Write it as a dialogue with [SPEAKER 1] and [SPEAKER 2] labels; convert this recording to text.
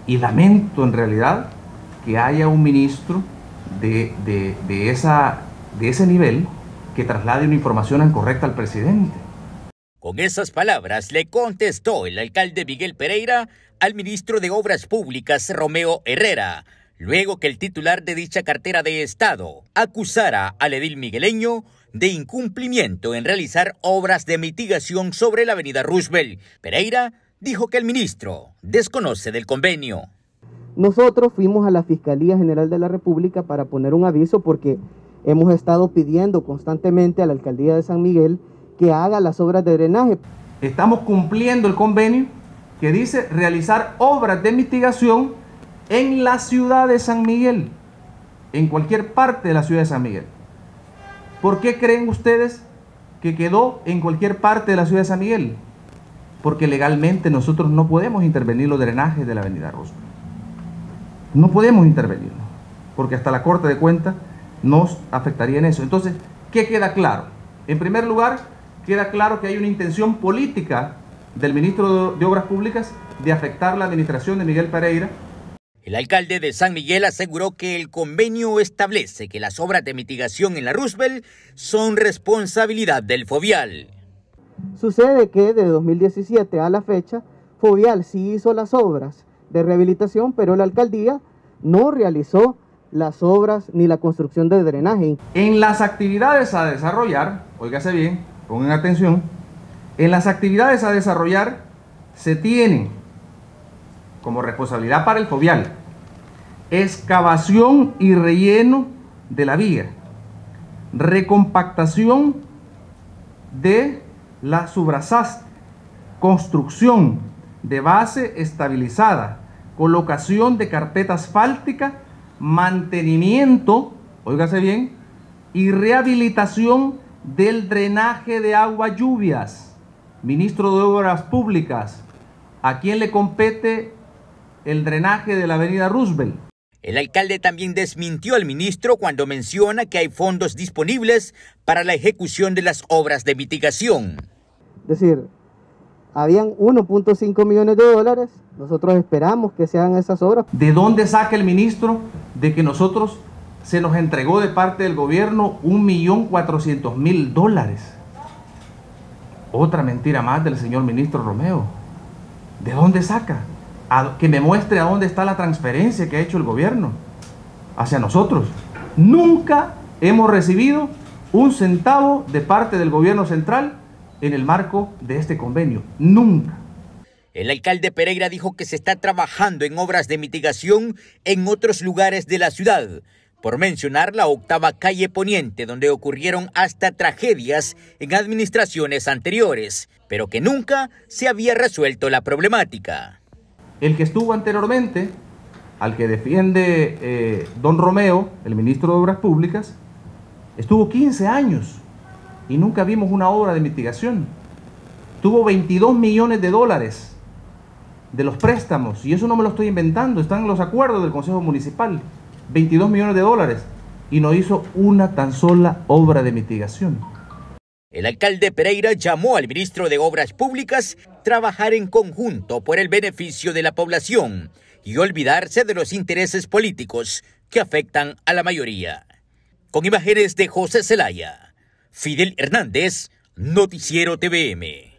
[SPEAKER 1] Y lamento en realidad que haya un ministro de ese nivel que traslade una información incorrecta al presidente.
[SPEAKER 2] Con esas palabras le contestó el alcalde Miguel Pereira al ministro de Obras Públicas, Romeo Herrera, luego que el titular de dicha cartera de Estado acusara al edil migueleño de incumplimiento en realizar obras de mitigación sobre la avenida Roosevelt. Pereira dijo que el ministro desconoce del convenio.
[SPEAKER 3] Nosotros fuimos a la Fiscalía General de la República para poner un aviso porque hemos estado pidiendo constantemente a la Alcaldía de San Miguel que haga las obras de drenaje.
[SPEAKER 1] Estamos cumpliendo el convenio que dice realizar obras de mitigación en la ciudad de San Miguel, en cualquier parte de la ciudad de San Miguel. ¿Por qué creen ustedes que quedó en cualquier parte de la ciudad de San Miguel? Porque legalmente nosotros no podemos intervenir los drenajes de la avenida Roosevelt. No podemos intervenirlo, porque hasta la Corte de Cuentas nos afectaría en eso. Entonces, ¿qué queda claro? En primer lugar, queda claro que hay una intención política del ministro de Obras Públicas de afectar la administración de Miguel Pereira.
[SPEAKER 2] El alcalde de San Miguel aseguró que el convenio establece que las obras de mitigación en la Roosevelt son responsabilidad del Fovial.
[SPEAKER 3] Sucede que de 2017 a la fecha, Fovial sí hizo las obras de rehabilitación, pero la alcaldía no realizó las obras ni la construcción de drenaje.
[SPEAKER 1] En las actividades a desarrollar, óigase bien, pongan atención, en las actividades a desarrollar se tienen como responsabilidad para el Fovial excavación y relleno de la vía, recompactación de la subrasastre, construcción de base estabilizada, colocación de carpeta asfáltica, mantenimiento, óigase bien, y rehabilitación del drenaje de agua lluvias. Ministro de Obras Públicas, ¿a quién le compete el drenaje de la avenida Roosevelt?
[SPEAKER 2] El alcalde también desmintió al ministro cuando menciona que hay fondos disponibles para la ejecución de las obras de mitigación.
[SPEAKER 3] Es decir, habían 1.5 millones de dólares, nosotros esperamos que se hagan esas obras.
[SPEAKER 1] ¿De dónde saca el ministro de que nosotros se nos entregó de parte del gobierno 1.400.000 dólares? Otra mentira más del señor ministro Romeo. ¿De dónde saca? Que me muestre a dónde está la transferencia que ha hecho el gobierno hacia nosotros. Nunca hemos recibido un centavo de parte del gobierno central en el marco de este convenio. Nunca.
[SPEAKER 2] El alcalde Pereira dijo que se está trabajando en obras de mitigación en otros lugares de la ciudad, por mencionar la 8ª calle Poniente, donde ocurrieron hasta tragedias en administraciones anteriores, pero que nunca se había resuelto la problemática.
[SPEAKER 1] El que estuvo anteriormente, al que defiende don Romeo, el ministro de Obras Públicas, estuvo 15 años y nunca vimos una obra de mitigación. Tuvo 22 millones de dólares de los préstamos, y eso no me lo estoy inventando, están en los acuerdos del Consejo Municipal, 22 millones de dólares, y no hizo una tan sola obra de mitigación.
[SPEAKER 2] El alcalde Pereira llamó al ministro de Obras Públicas a trabajar en conjunto por el beneficio de la población y olvidarse de los intereses políticos que afectan a la mayoría. Con imágenes de José Zelaya, Fidel Hernández, Noticiero TVM.